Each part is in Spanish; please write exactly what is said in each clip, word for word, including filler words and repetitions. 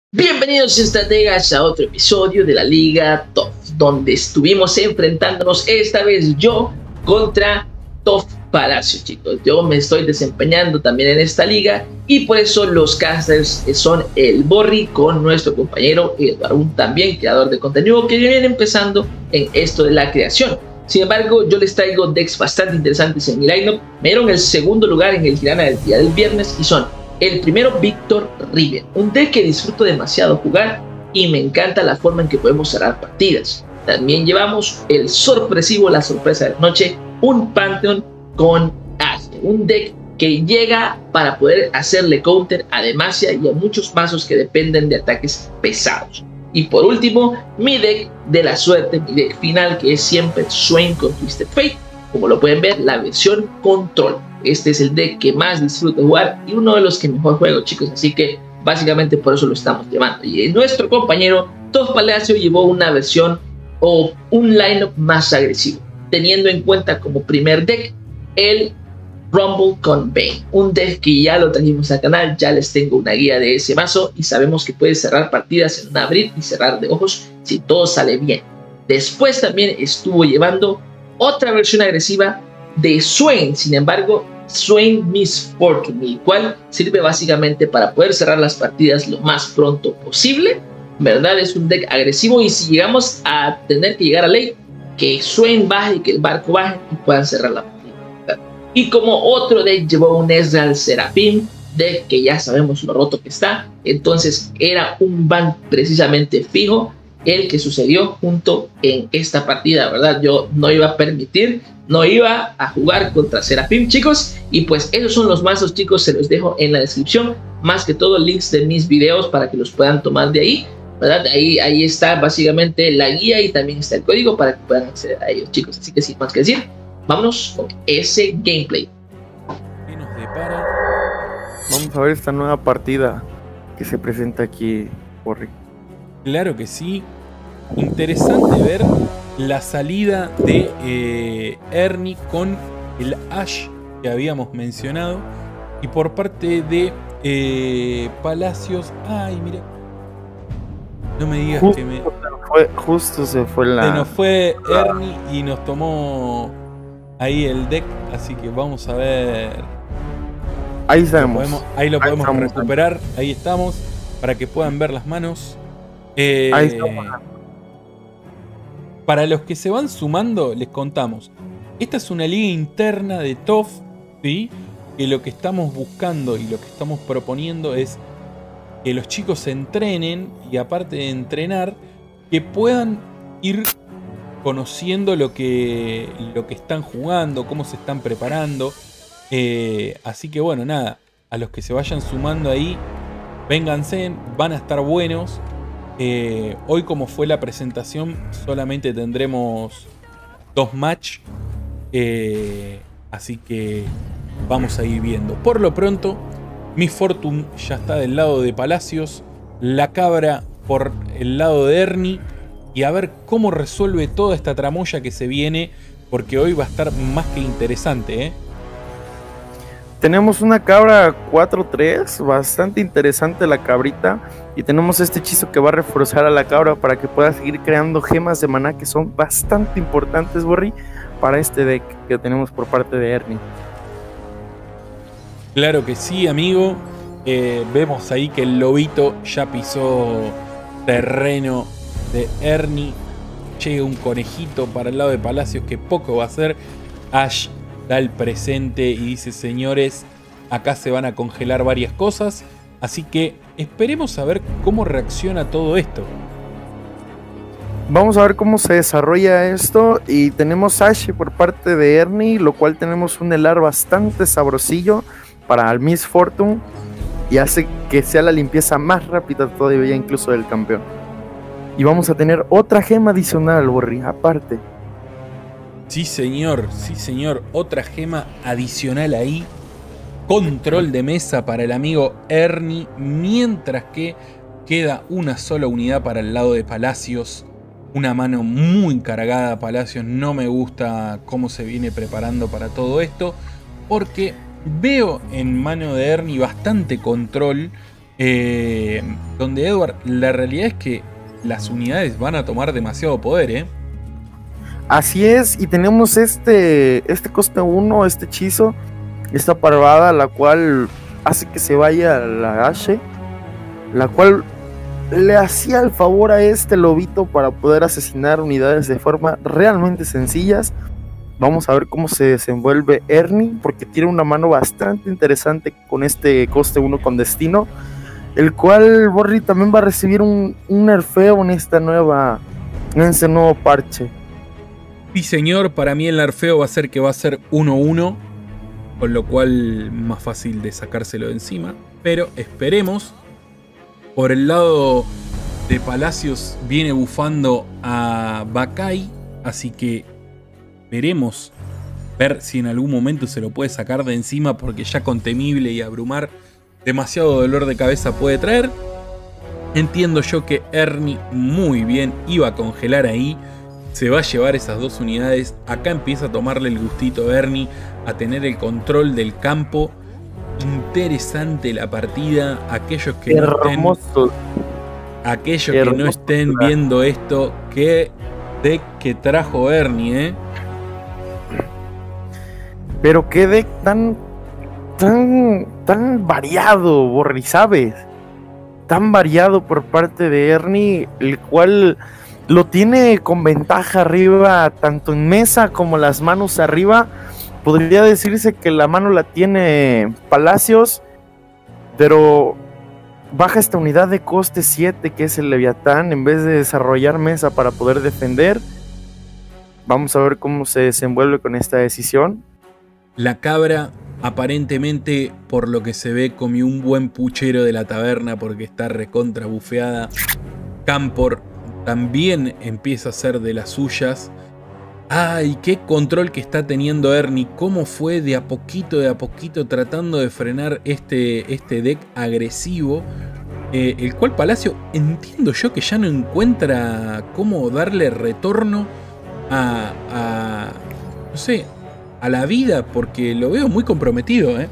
Bienvenidos estrategas a otro episodio de la Liga T O F, donde estuvimos enfrentándonos esta vez yo contra T O F Palacio, chicos. Yo me estoy desempeñando también en esta liga y por eso los casters son el Borri con nuestro compañero Eduardo, también creador de contenido que viene empezando en esto de la creación. Sin embargo, yo les traigo decks bastante interesantes en mi lineup. Me dieron el segundo lugar en el Tirana del día del viernes y son el primero, Víctor Riven, un deck que disfruto demasiado jugar y me encanta la forma en que podemos cerrar partidas. También llevamos el sorpresivo, la sorpresa de la noche, un Pantheon con Ashe, un deck que llega para poder hacerle counter a Demacia y a muchos mazos que dependen de ataques pesados. Y por último, mi deck de la suerte, mi deck final, que es siempre Swain con Twisted Fate. Como lo pueden ver, la versión control. Este es el deck que más disfruto jugar y uno de los que mejor juego, chicos. Así que básicamente por eso lo estamos llevando. Y nuestro compañero T O F Palacio llevó una versión o un lineup más agresivo, teniendo en cuenta como primer deck el Rumble con Bane. Un deck que ya lo trajimos al canal, ya les tengo una guía de ese mazo y sabemos que puede cerrar partidas en un abrir y cerrar de ojos si todo sale bien. Después también estuvo llevando otra versión agresiva de Swain, sin embargo, Swain Miss Fortune, el cual sirve básicamente para poder cerrar las partidas lo más pronto posible. ¿Verdad? Es un deck agresivo y si llegamos a tener que llegar a late, que Swain baje y que el barco baje y puedan cerrar la partida. ¿Verdad? Y como otro deck llevó un Ezreal Seraphim, deck que ya sabemos lo roto que está, entonces era un ban precisamente fijo el que sucedió junto en esta partida, ¿verdad? Yo no iba a permitir, no iba a jugar contra Seraphim, chicos, y pues esos son los mazos, chicos, se los dejo en la descripción, más que todo links de mis videos para que los puedan tomar de ahí, ¿verdad? Ahí, ahí está básicamente la guía y también está el código para que puedan acceder a ellos, chicos, así que sin más que decir, vámonos con ese gameplay. ¿Qué nos depara? Vamos a ver esta nueva partida que se presenta aquí, Borri. Claro que sí. Interesante ver la salida de eh, Ernie con el Ashe que habíamos mencionado. Y por parte de eh, Palacios. Ay, mira. No me digas Justo que me. Se fue, justo se fue la. Se nos fue Ernie y nos tomó ahí el deck. Así que vamos a ver. Ahí estamos. Lo podemos, ahí lo podemos ahí estamos. recuperar. Ahí estamos. Para que puedan ver las manos. Eh, Ahí estamos. Para los que se van sumando, les contamos. Esta es una liga interna de T O F, ¿sí? Que lo que estamos buscando y lo que estamos proponiendo es que los chicos se entrenen y aparte de entrenar, que puedan ir conociendo lo que, lo que están jugando, cómo se están preparando. Eh, así que bueno, nada, a los que se vayan sumando ahí, vénganse, van a estar buenos. Eh, hoy, como fue la presentación, solamente tendremos dos match, eh, así que vamos a ir viendo. Por lo pronto, Miss Fortune ya está del lado de Palacios, la cabra por el lado de Ernie, y a ver cómo resuelve toda esta tramoya que se viene, porque hoy va a estar más que interesante, ¿eh? Tenemos una cabra cuatro tres, bastante interesante la cabrita. Y tenemos este hechizo que va a reforzar a la cabra para que pueda seguir creando gemas de maná que son bastante importantes, Borri, para este deck que tenemos por parte de Ernie. Claro que sí, amigo. Eh, vemos ahí que el lobito ya pisó terreno de Ernie. Llega un conejito para el lado de Palacios que poco va a hacer. Ashe da el presente y dice: señores, acá se van a congelar varias cosas. Así que esperemos a ver cómo reacciona todo esto. Vamos a ver cómo se desarrolla esto. Y tenemos Ashe por parte de Ernie, lo cual tenemos un helar bastante sabrosillo para el Miss Fortune. Y hace que sea la limpieza más rápida todavía incluso del campeón. Y vamos a tener otra gema adicional, Borri, aparte. Sí, señor, sí, señor. Otra gema adicional ahí. Control de mesa para el amigo Ernie. Mientras que queda una sola unidad para el lado de Palacios. Una mano muy cargada, Palacios. No me gusta cómo se viene preparando para todo esto. Porque veo en mano de Ernie bastante control. Eh, donde Edward, la realidad es que las unidades van a tomar demasiado poder, ¿eh? Así es, y tenemos este, este coste uno, este hechizo, esta parvada, la cual hace que se vaya la Ashe, la cual le hacía el favor a este lobito para poder asesinar unidades de forma realmente sencillas. Vamos a ver cómo se desenvuelve Ernie, porque tiene una mano bastante interesante con este coste uno con destino, el cual Borri también va a recibir un, un nerfeo en esta nueva, en este nuevo parche. Sí, señor, para mí el nerfeo va a ser que va a ser uno uno, con lo cual más fácil de sacárselo de encima. Pero esperemos. Por el lado de Palacios viene bufando a Bakai, así que veremos ver si en algún momento se lo puede sacar de encima, porque ya con temible y abrumar demasiado dolor de cabeza puede traer. Entiendo yo que Ernie muy bien iba a congelar ahí. Se va a llevar esas dos unidades. Acá empieza a tomarle el gustito a Ernie, a tener el control del campo. Interesante la partida. Aquellos que no estén, aquellos que no estén viendo esto, qué deck que trajo Ernie, ¿eh? Pero qué deck tan, tan, tan variado, Borri, ¿sabes? Tan variado por parte de Ernie, el cual lo tiene con ventaja arriba, tanto en mesa como las manos arriba. Podría decirse que la mano la tiene Palacios, pero baja esta unidad de coste siete, que es el Leviatán, en vez de desarrollar mesa para poder defender. Vamos a ver cómo se desenvuelve con esta decisión. La cabra, aparentemente, por lo que se ve, comió un buen puchero de la taberna porque está recontra bufeada. Campor también empieza a ser de las suyas. ¡Ay, qué control que está teniendo Ernie! Cómo fue de a poquito, de a poquito tratando de frenar este, este deck agresivo. Eh, el cual Palacio, entiendo yo que ya no encuentra cómo darle retorno a, a no sé, a la vida, porque lo veo muy comprometido, ¿eh?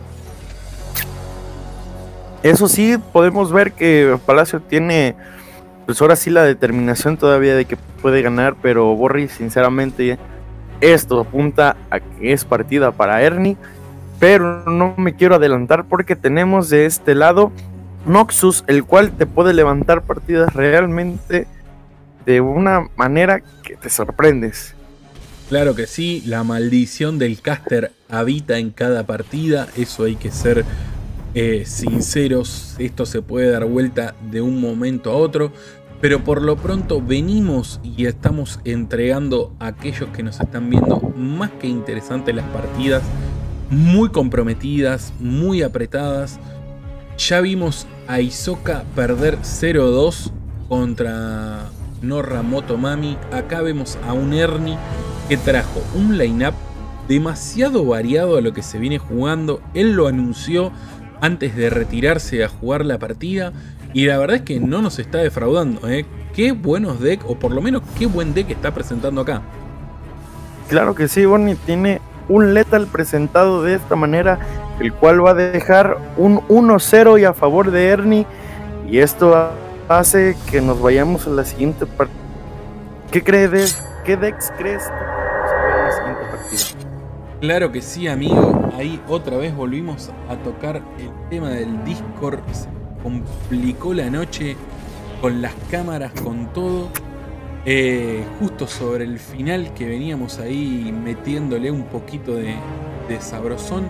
Eso sí, podemos ver que Palacio tiene, pues ahora sí, la determinación todavía de que puede ganar, pero Borri, sinceramente, esto apunta a que es partida para Ernie, pero no me quiero adelantar porque tenemos de este lado Noxus, el cual te puede levantar partidas realmente de una manera que te sorprendes. Claro que sí, la maldición del caster habita en cada partida, eso hay que ser eh, sinceros, esto se puede dar vuelta de un momento a otro, pero por lo pronto venimos y estamos entregando a aquellos que nos están viendo más que interesantes las partidas, muy comprometidas, muy apretadas. Ya vimos a Hisoka perder cero dos contra Norra Motomami, acá vemos a un Ernie que trajo un line-up demasiado variado a lo que se viene jugando. Él lo anunció antes de retirarse a jugar la partida y la verdad es que no nos está defraudando, ¿eh? Qué buenos decks, o por lo menos qué buen deck está presentando acá. Claro que sí, Bonnie tiene un Lethal presentado de esta manera, el cual va a dejar un uno cero y a favor de Ernie, y esto hace que nos vayamos a la siguiente partida. ¿Qué crees? ¿Qué decks crees tú? Vamos a ver la siguiente partida. Claro que sí, amigo. Ahí otra vez volvimos a tocar el tema del Discord. Se complicó la noche con las cámaras, con todo. Eh, justo sobre el final que veníamos ahí metiéndole un poquito de, de sabrosón.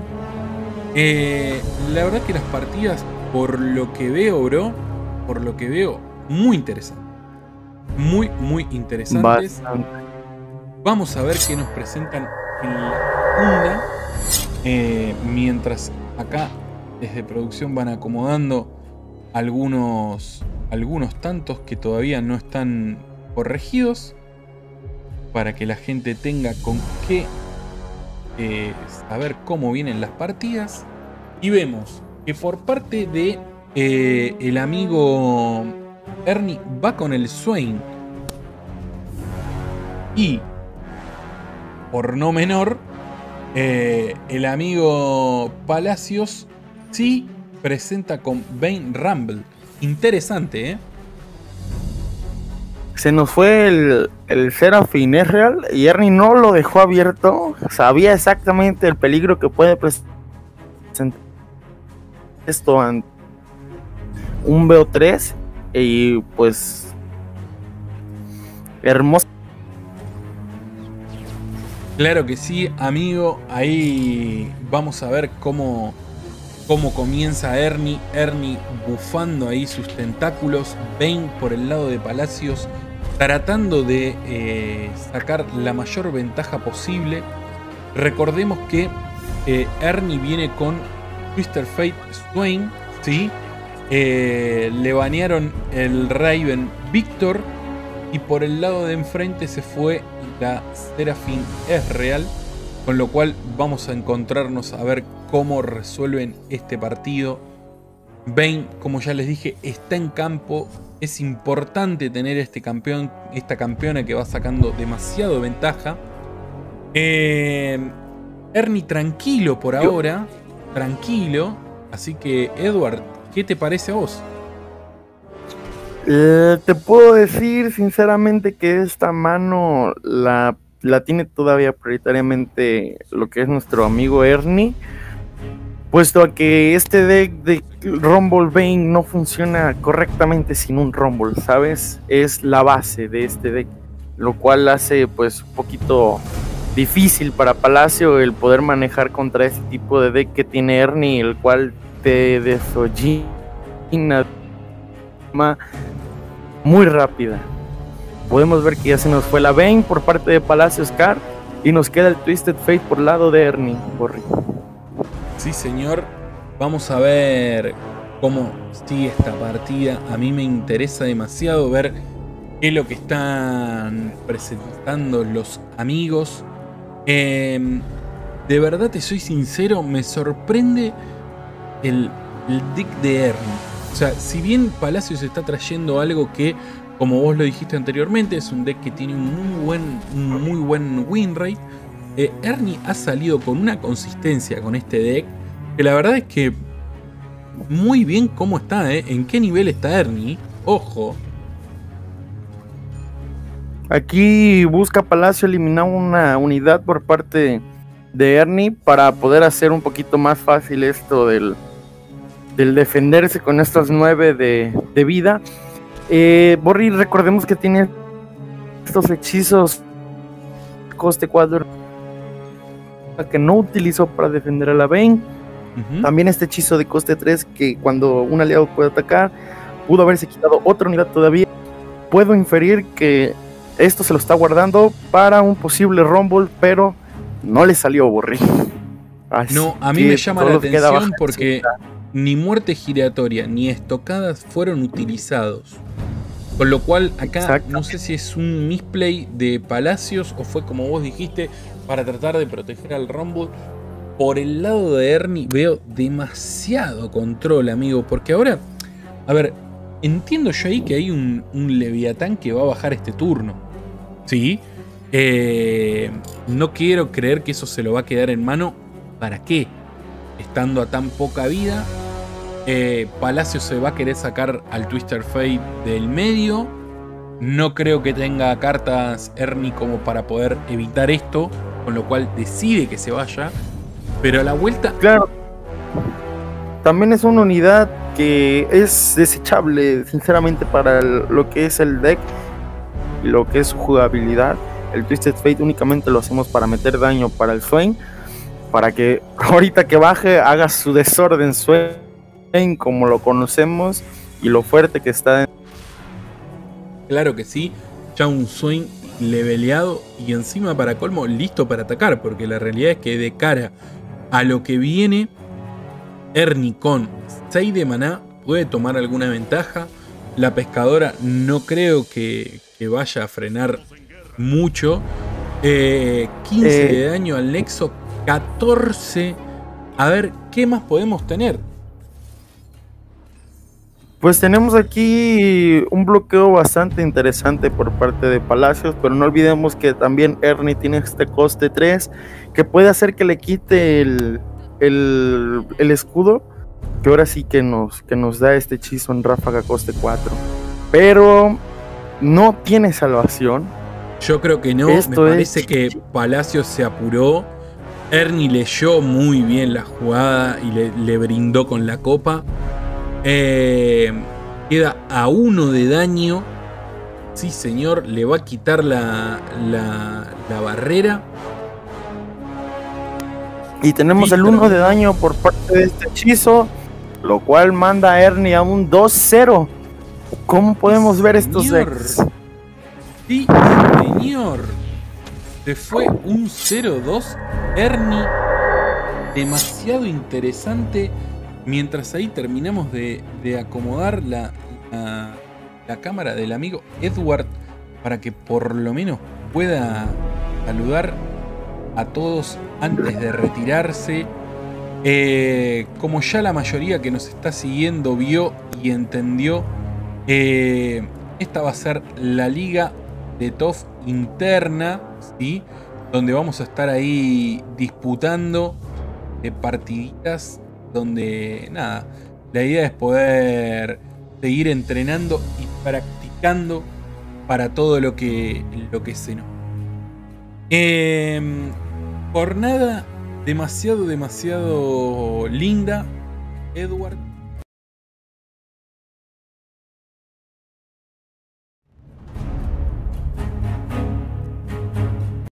Eh, la verdad que las partidas, por lo que veo, bro, por lo que veo, muy interesantes. Muy, muy interesantes. Bastante. Vamos a ver qué nos presentan en la segunda. Eh, mientras acá desde producción van acomodando algunos, algunos tantos que todavía no están corregidos, para que la gente tenga con qué eh, saber cómo vienen las partidas. Y vemos que por parte de eh, el amigo Ernie va con el Swain, y por no menor, eh, el amigo Palacios sí presenta con Vayne Rumble. Interesante, ¿eh? Se nos fue el, el Seraphine Ezreal y Ernie no lo dejó abierto. Sabía exactamente el peligro que puede presentar esto ante un B O tres. Y pues hermoso. Claro que sí, amigo. Ahí vamos a ver cómo, cómo comienza Ernie. Ernie bufando ahí sus tentáculos. Vayne por el lado de Palacios, tratando de eh, sacar la mayor ventaja posible. Recordemos que eh, Ernie viene con Twisted Fate Swain, ¿sí? Eh, le banearon el Raven Victor. Y por el lado de enfrente se fue la Seraphine Ezreal. Con lo cual vamos a encontrarnos a ver cómo resuelven este partido. Vayne, como ya les dije, está en campo. Es importante tener este campeón, esta campeona que va sacando demasiado ventaja. Eh, Ernie tranquilo por ahora. Tranquilo. Así que, Edward, ¿qué te parece a vos? Eh, te puedo decir sinceramente que esta mano la, la tiene todavía prioritariamente lo que es nuestro amigo Ernie, puesto a que este deck de Rumble Vayne no funciona correctamente sin un Rumble, ¿sabes? Es la base de este deck, lo cual hace pues un poquito difícil para Palacio el poder manejar contra ese tipo de deck que tiene Ernie, el cual te desollina muy rápida. Podemos ver que ya se nos fue la Vayne por parte de Palacios Car y nos queda el Twisted Fate por lado de Ernie. Borri. Sí, señor. Vamos a ver cómo sigue esta partida. A mí me interesa demasiado ver qué es lo que están presentando los amigos. Eh, de verdad te soy sincero, me sorprende el, el deck de Ernie. O sea, si bien Palacios está trayendo algo que, como vos lo dijiste anteriormente, es un deck que tiene un muy buen, un muy buen win rate, eh, Ernie ha salido con una consistencia con este deck que la verdad es que muy bien cómo está, ¿eh? En qué nivel está Ernie, ojo. Aquí busca Palacio eliminar una unidad por parte de Ernie para poder hacer un poquito más fácil esto del... del defenderse con estos nueve de, de vida. Eh, Borri, recordemos que tiene estos hechizos coste cuatro que no utilizó para defender a la Vayne. Uh-huh. También este hechizo de coste tres que cuando un aliado puede atacar, pudo haberse quitado otra unidad todavía. Puedo inferir que esto se lo está guardando para un posible Rumble, pero no le salió, Borri. Así no, a mí me llama la atención porque ni muerte giratoria ni estocadas fueron utilizados. Con lo cual acá Exacto. no sé si es un misplay de Palacios o fue como vos dijiste para tratar de proteger al Rumble. Por el lado de Ernie veo demasiado control, amigo. Porque ahora, a ver, entiendo yo ahí que hay un, un Leviatán que va a bajar este turno. ¿Sí? Eh, no quiero creer que eso se lo va a quedar en mano. ¿Para qué? Estando a tan poca vida, eh, Palacio se va a querer sacar al Twisted Fate del medio. No creo que tenga cartas Ernie como para poder evitar esto, con lo cual decide que se vaya. Pero a la vuelta... Claro. También es una unidad que es desechable, sinceramente, para el, lo que es el deck y lo que es su jugabilidad. El Twisted Fate únicamente lo hacemos para meter daño para el Swain, para que ahorita que baje haga su desorden Swain como lo conocemos y lo fuerte que está. Claro que sí, ya un Swain leveleado y encima para colmo listo para atacar, porque la realidad es que de cara a lo que viene, Ernie con seis de maná puede tomar alguna ventaja. La pescadora no creo que, que vaya a frenar mucho. eh, quince eh. de daño al Nexo, catorce. A ver, ¿qué más podemos tener? Pues tenemos aquí un bloqueo bastante interesante por parte de Palacios, pero no olvidemos que también Ernie tiene este coste tres que puede hacer que le quite el, el, el escudo que ahora sí que nos, que nos da este hechizo en ráfaga coste cuatro. Pero no tiene salvación. Yo creo que no. Esto Me parece es... que Palacio se apuró. Ernie leyó muy bien la jugada y le, le brindó con la copa. Eh, queda a uno de daño. Sí, señor. Le va a quitar la, la, la barrera. Y tenemos el uno de daño por parte de este hechizo, lo cual manda a Ernie a un dos cero. ¿Cómo podemos sí, ver estos señor. decks? Sí, señor. Se fue un cero dos. Ernie, demasiado interesante. Mientras ahí terminamos de, de acomodar la, la, la cámara del amigo Edward para que por lo menos pueda saludar a todos antes de retirarse. Eh, como ya la mayoría que nos está siguiendo vio y entendió, eh, esta va a ser la liga de T O F interna, ¿sí? Donde vamos a estar ahí disputando eh, partiditas donde nada, la idea es poder seguir entrenando y practicando para todo lo que, lo que se nos. Eh, jornada demasiado, demasiado linda, Edward.